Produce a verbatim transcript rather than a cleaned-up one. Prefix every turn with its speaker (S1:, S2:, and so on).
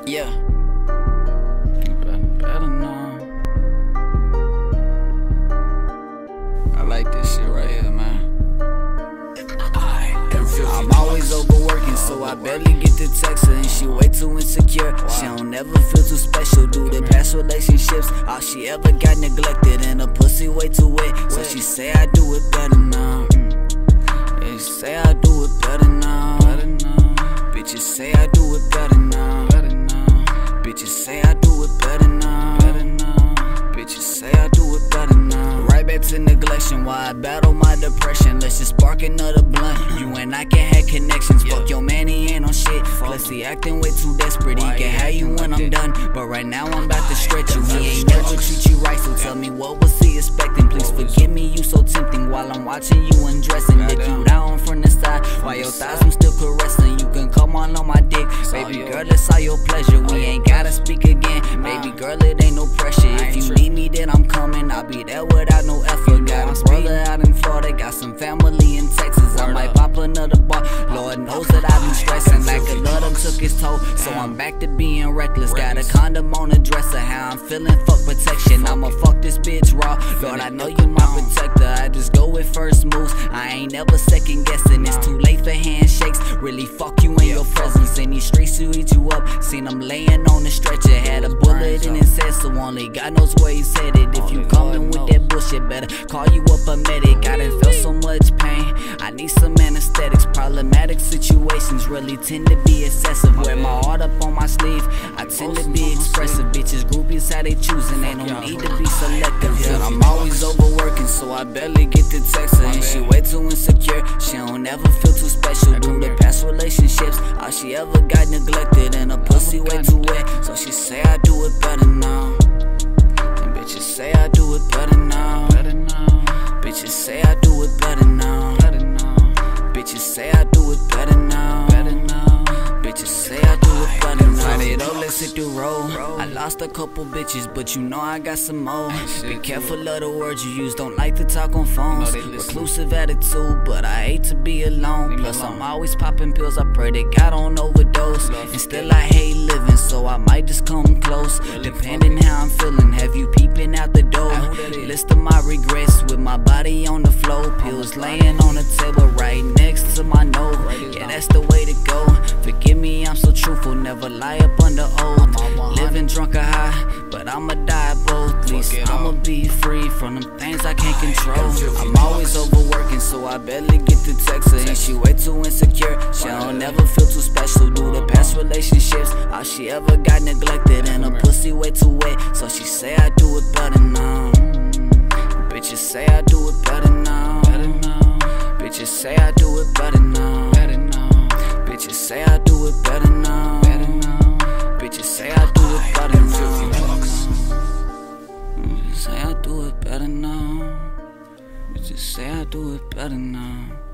S1: Yeah. Better, better know. I like this shit right here, man. I'm always overworking, so I barely get to text her, and she way too insecure. She don't ever feel too special due to past relationships. All she ever got neglected, and her pussy way too wet. So she say I do it better now. Yeah, she say I do it better now. Bitches say I do it better now. Bitches say I do it better now. Bitches say I do it better now. Right back to neglection, why I battle my depression. Let's just spark another blunt. You and I can have connections. Yeah. Fuck your man, he ain't on shit. Plus he acting way too desperate. He can have you when I'm done, but right now I'm about to stretch you. He ain't never treat you right, so tell me what was he expecting? Please forgive me, you so tempting while I'm watching you undressing. Dick you down from the side, while your thighs I'm still caressing. You can come on on my dick, baby girl, that's all your pleasure. We ain't gotta speak again, baby girl, it ain't no pressure. If you need me, then I'm coming, I'll be there without no effort. Got a brother out in Florida, got some family in Texas. I might pop another bar, Lord knows that I've been stressing. Like a lot of took his toll, so I'm back to being reckless. Got a condom on the dresser, how I'm feeling, fuck protection. I'ma fuck this bitch raw, Lord I know you my protector. I just go with first moves, I ain't never second guessing. It's too late for handshakes, really fuck you in your presence. In these streets to eat you up, seen him laying on the stretcher. Had a bullet in his head, so only God knows where he's headed. If you coming with that bullshit, better call you up a medic. I done felt so much pain, I need some anesthetics. Problematic situations really tend to be excessive. Wear my heart up on my sleeve, I tend to be expressive. Bitches groupies how they choosing, ain't no need to be selective. Yeah, I'm always overworking, so I barely get to text her, and she way too insecure. She don't ever feel too special due to past relationships. All she ever got neglected, and her pussy way too wet. So she say I do it better now. And bitches say I do it better now. Bitches say I do it better now. Bitches say I do it better now. Bitches say I do it better now. Light it up, let's hit the road. I lost a couple bitches, but you know I got some more. Be careful of the words you use, don't like to talk on phones. Reclusive attitude, but I hate to be alone. Plus I'm always popping pills, I pray that God don't overdose. And still I hate living, so I might just come close. Depending how I'm feeling, have you peeping out the door? List of my regrets with my body on the floor. Pills laying on the table right next to my nose. Yeah, that's the way to go. Forgive me, I'm so truthful, never lie up under oath. Living drunk or high, but I'ma die both. At least I'ma be free from them things I can't control. I'm always overworking, so I barely get to text her, and she way too insecure. She don't ever feel too special due to past relationships. All she ever got neglected, and her pussy way too wet. So she say I do it better now. Bitches say I do it better now. Bitches say I do it better now. Bitches say I do it better now. Bitches say I do it better now. Bitches say I do it better now. Bitches say I do it better now.